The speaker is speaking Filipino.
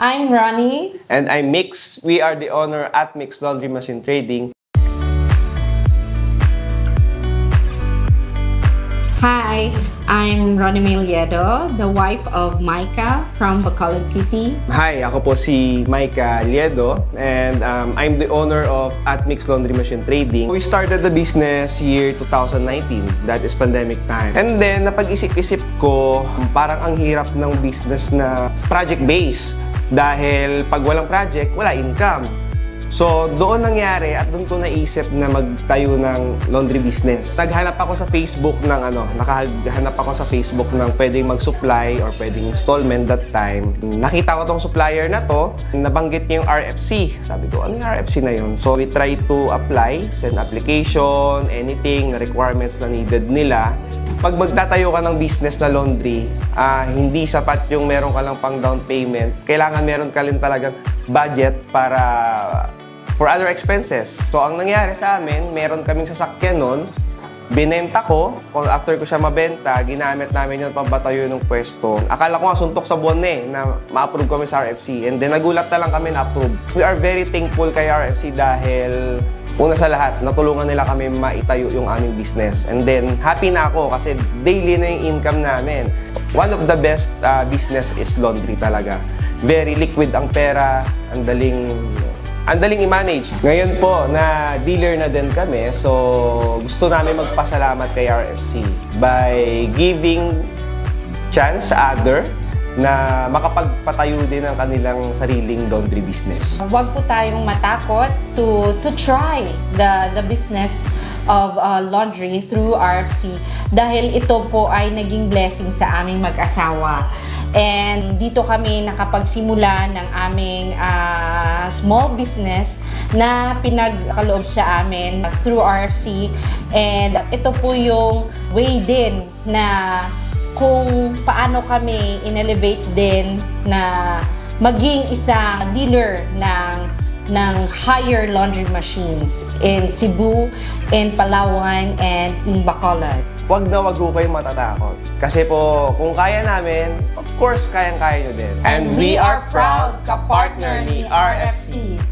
I'm Ronnie. And I'm Mix. We are the owner at Mix Laundry Machine Trading. Hi, I'm Ronnie Liedo, the wife of Micah from Bacolod City. Hi, ako po si Micah Liedo and I'm the owner of at Mix Laundry Machine Trading. We started the business year 2019, that is pandemic time. And then napag-isip-isip ko, parang ang hirap ng business na project-based dahil pag walang project, wala income. So, doon nangyari at doon ko naisip na magtayo ng laundry business. Naghanap ako sa Facebook ng nakahanap ako sa Facebook ng pwedeng mag-supply or pwedeng installment that time. Nakita ko tong supplier na to, nabanggit niya yung RFC. Sabi ko, ano yung RFC na yun? So, we try to apply, send application, anything, requirements na needed nila. Pag magtatayo ka ng business na laundry, hindi sapat yung meron ka lang pang down payment. Kailangan meron ka rin talagang budget para for other expenses. So, ang nangyari sa amin, meron kaming sasakyan nun, binenta ko, after ko siya mabenta, ginamit namin yun pambatayo ng pwesto. Akala ko nga suntok sa buwan na ma-approve kami sa RFC. And then, nagulat na lang kami na-approve. We are very thankful kay RFC dahil una sa lahat, natulungan nila kami maitayo yung aming business. And then, happy na ako kasi daily na yung income namin. One of the best business is laundry talaga. Very liquid ang pera, ang daling i-manage. Ngayon po, na dealer na din kami, so gusto namin magpasalamat kay RFC by giving chance sa other na makapagpatayo din ng kanilang sariling laundry business. Huwag po tayong matakot to try the business of laundry through RFC dahil ito po ay naging blessing sa aming mag-asawa. And dito kami nakapagsimula ng aming small business na pinagkaloob sa amin through RFC. And ito po yung way din na kung paano kami in-elevate din na maging isang dealer ng higher laundry machines in Cebu, in Palawan, and in Bacolod. Wag na wag ko kayong matatakot. Kasi po, kung kaya namin, of course, kayang-kaya nyo din. And we are proud ka-partner ni RFC.